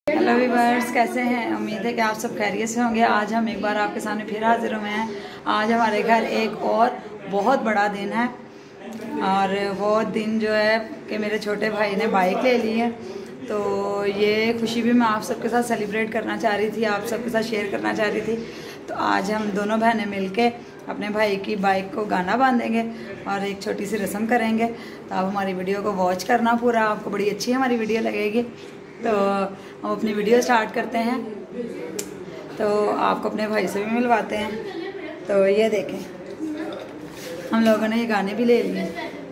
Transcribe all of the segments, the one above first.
Hello viewers, कैसे हैं? उम्मीद है कि आप सब खैरियत से होंगे। आज हम एक बार आपके सामने फिर हाजिर हुए हैं। आज हमारे घर एक और बहुत बड़ा दिन है और वो दिन जो है कि मेरे छोटे भाई ने बाइक ले ली है। तो ये खुशी भी मैं आप सबके साथ सेलिब्रेट करना चाह रही थी, आप सबके साथ शेयर करना चाह रही थी। तो आज हम दोनों बहनें मिलके अपने भाई की बाइक को गाना बांधेंगे और एक छोटी सी रस्म करेंगे। तो आप हमारी वीडियो को वॉच करना पूरा, आपको बड़ी अच्छी हमारी वीडियो लगेगी। तो हम अपनी वीडियो स्टार्ट करते हैं। तो आपको अपने भाई से भी मिलवाते हैं। तो ये देखें, हम लोगों ने ये गाने भी ले लिए।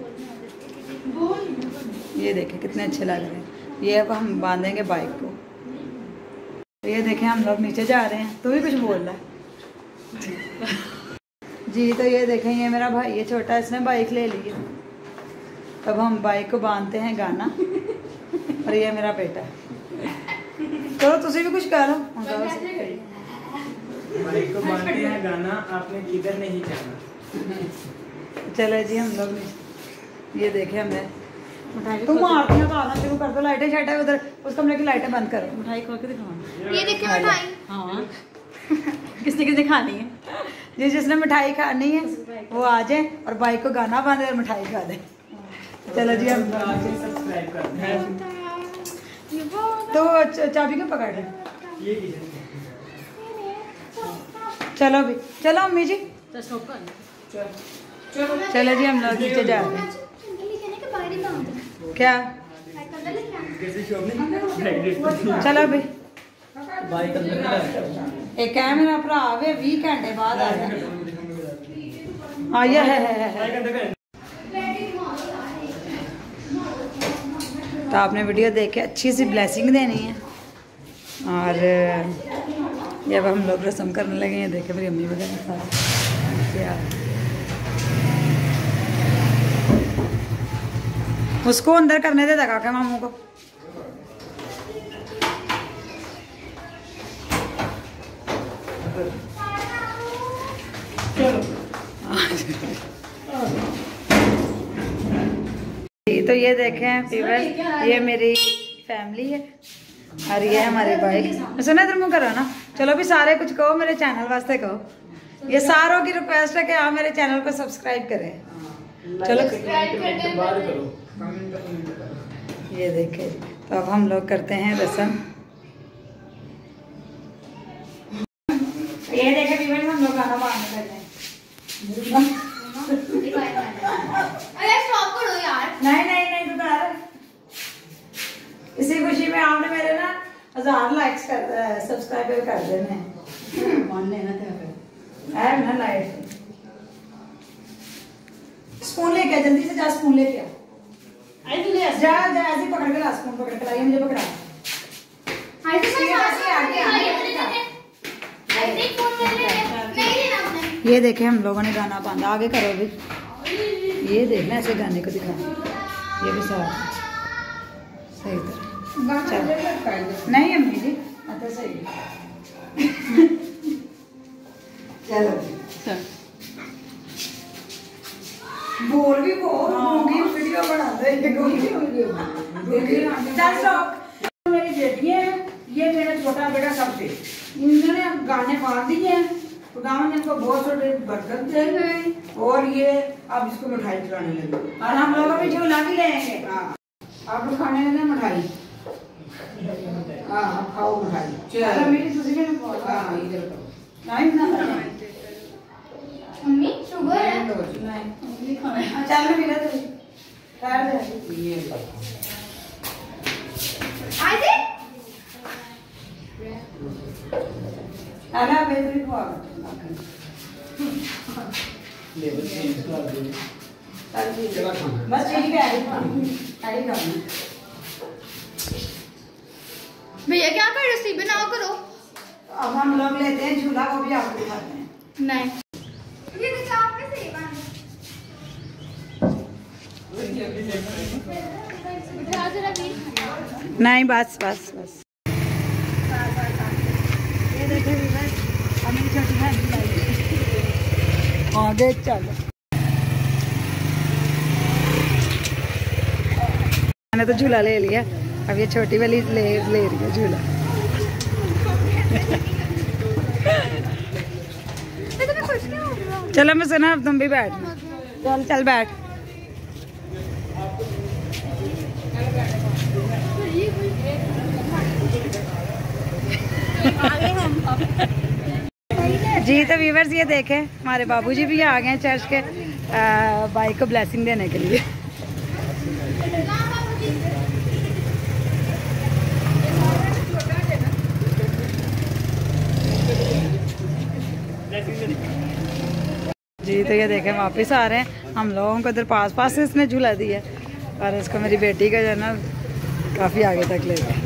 ये देखें कितने अच्छे लग रहे हैं। ये अब हम बांधेंगे बाइक को। तो ये देखें हम लोग नीचे जा रहे हैं। तू भी कुछ बोल रहा है जी। तो ये देखें, ये मेरा भाई है छोटा, इसने बाइक ले ली है। अब हम बाइक को बांधते हैं गाना और ये मेरा बेटा है। चलो तुझे भी कुछ करो। बाइक को बांधते हैं गाना, आपने किधर नहीं जाना। चलो जी, हम लोग ये देखे हमने तुम आरती गाना शुरू कर दो। लाइटें शाइटें उधर उस कमरे की लाइटें बंद करो। मिठाई खा के दिखाओ। ये देखिए मिठाई। हाँ किसने किसने खानी है? जी, जिसने मिठाई खानी है वो आ जाए और बाइक को गाना बांधे और मिठाई खा दे। चलो जी, हम सब्सक्राइब कर दें। तो चाबी क्यों पकड़ रहे? चलो भी, चलो अम्मी जी। चलो जी, हम लोग नीचे जा रहे हैं। क्या? चलो भी। एक है मेरा भरा वे 20 घंटे बाद आया। हाँ ये है। तो आपने वीडियो देख के अच्छी सी ब्लेसिंग देनी है। और जब हम लोग रस्म करने लगे हैं, देखे मेरी अम्मी वगैरह सारा क्या उसको अंदर करने दे काका मामू को। तो ये देखें व्यूअर्स, ये मेरी फैमिली है और ये हमारे भाई। सुना इधर मुँह करो ना। चलो भी सारे कुछ कहो, मेरे चैनल वास्ते कहो। ये सारों की रिक्वेस्ट है कि आप मेरे चैनल को सब्सक्राइब करें। चलो ये देखें। तो अब हम लोग करते हैं रस्म। ये देखें व्यूअर्स, हम लोग गाना बांधने लगे हैं। अरे स्टॉप करो यार। नहीं तो यार, इसी खुशी में आपने मेरे ना 1000 लाइक्स कर सब्सक्राइबर कर देने मान लेना था। है ना लाइट स्पून लेके आ, जल्दी से जा स्पून लेके आ। जा ऐसे पकड़ के ला, स्पून पकड़ के ला। ये मुझे पकड़ा। ये देखे हम लोगों ने गाना बांधा। आगे करो भी। ये देखना, ऐसे गाने को दिखा। ये भी साथ सही तरह। नहीं अम्मी जी, अच्छा सही। चलो बोल भी वीडियो बना दे। मेरी बेटी है, ये मेरा छोटा बेटा सबसे इन्होंने गाने बांध दिए हैं। खुदावन ने इनको बहुत छोटे बरकत दे। और ये अब इसको मिठाई खिलाने लगे और हम लोग भी झूला भी लेंगे। आप लोग खाने लगे मिठाई। हाँ खाओ मिठाई। चलो मेरी तुझे भी हाँ इधर नहीं ना मम्मी शुगर है। नहीं चल मैं मिला तुझे ठहर दे। ये आजे आला बेबी को बस ठीक है। भैया क्या कर रहे हो? बनाओ करो। अब हम लोग लेते हैं झूला, वो भी आपको दिखाते हैं। नहीं ये तो चाप में सही बात नहीं बस बस बस। ये देखे हमें छोटी आगे चलो। मैंने तो झूला ले लिया, अब ये छोटी वाली ले रही है झूला। चलो मैं सुना, अब तुम भी बैठ। चल चल बैठ। जी तो व्यूवर्स ये देखें, हमारे बाबूजी भी आ गए हैं चर्च के भाई को ब्लेसिंग देने के लिए। जी तो ये देखें वापस आ रहे हैं। हम लोगों को इधर पास पास से इसने झूला दिया और इसको मेरी बेटी का जो है ना काफ़ी आगे तक ले गए।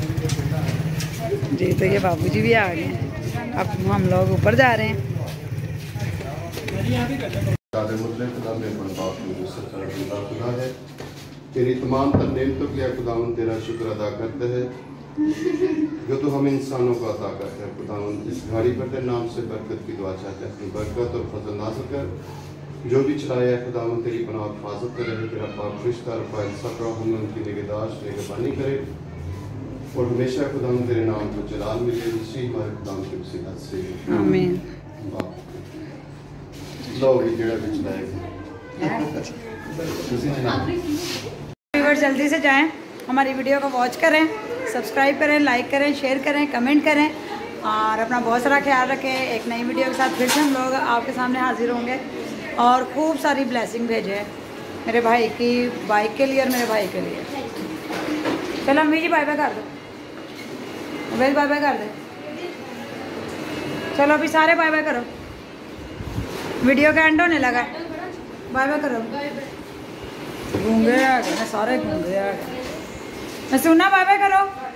जी तो ये बाबूजी भी आ गए हैं। अब हम लोग ऊपर जा रहे हैं। खुदा है, तेरी तमाम नेमतों के लिए खुदावन तेरा शुक्र अदा करते हैं जो तू हम इंसानों को अता करते हैं। खुदावन इस घड़ी पर तेरे नाम से बरकत की दुआ चाहते हैं, अपनी बरकत और फजल नाज़िल कर। जो भी चलाया है खुदावन तेरी पनाह हिफाजत करे, तेरा पाक फरिश्ता रफ़ाइल सब हमें उनकी निगहदाश्त निगहबानी करे और हमेशा खुदावन तेरे नाम को जलाल मिले। इसी हमारे खुदावन की वसीयत से आमीन। लोग जेड़ा भी चलाएगा जल्दी से जाएं, हमारी वीडियो को वॉच करें, सब्सक्राइब करें, लाइक करें, शेयर करें, कमेंट करें और अपना बहुत सारा ख्याल रखें। एक नई वीडियो के साथ फिर से हम लोग आपके सामने हाजिर होंगे और खूब सारी ब्लेसिंग भेजे मेरे भाई की बाइक के लिए और मेरे भाई के लिए। चलो अम्मी जी बाय बाय कर दो, मोबाइल बाय बाय कर दे। चलो अभी सारे बाय बाय करो, वीडियो का एंड होने लगा। बाय बाय करो। गूंगे आ गए सारे, गूंगे आ गए। मैं सुना बाय बाय करो।